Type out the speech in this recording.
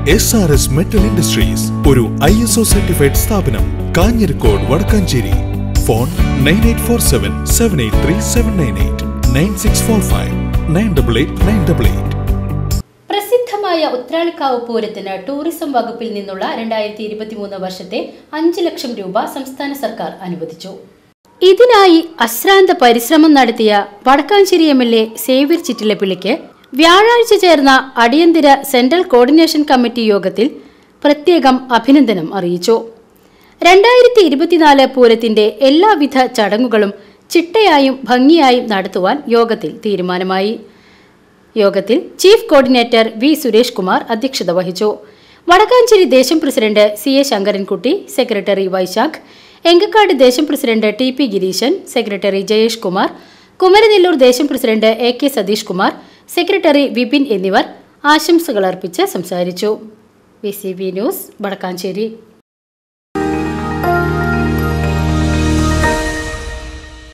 SRS Metal Industries, ഒരു ISO certified സ്ഥാപനം, Kanjirakode, Vadakkanchery. Phone 9847 783 798 9645 988 988. പ്രസിദ്ധമായ ഉത്രാളിക്കാവ് പൂരത്തിന് ടൂറിസം വകുപ്പിൽ നിന്നുള്ള 2023 വർഷത്തെ 5 ലക്ഷം രൂപ സംസ്ഥാന സർക്കാർ അനുവദിച്ചു. ഇതിനായി അശ്രാന്ത പരിശ്രമം നടത്തിയ വടക്കാഞ്ചേരി MLA സേവ്യർ ചിറ്റിലപ്പിള്ളിക്ക് വ്യാഴാഴ്ച ചേർന്ന അടിയന്തര സെൻട്രൽ കോർഡിനേഷൻ കമ്മിറ്റി യോഗത്തിൽ പ്രത്യേകം അഭിനന്ദനം അറിയിച്ചു. 2024 പൂരത്തിന്റെ എല്ലാവിധ ചടങ്ങുകളും ചിട്ടയായും ഭംഗിയായും നടത്തുവാൻ യോഗത്തിൽ തീരുമാനമായി. യോഗത്തിൽ chief coordinator V Suresh Kumar അധ്യക്ഷത വഹിച്ചു. വടക്കാഞ്ചേരി ദേശം president CA Sankarankutty, secretary Vaishakh, Engakkad ദേശം president TP Gireesan, secretary Jayesh Kumar, Kumaranellur ദേശം president AK Satheesh Kumar, secretary Vipin എന്നിവർ ആശംസകൾ അർപ്പിച്ച് സംസാരിച്ചു. VCV news, Vadakkanchery.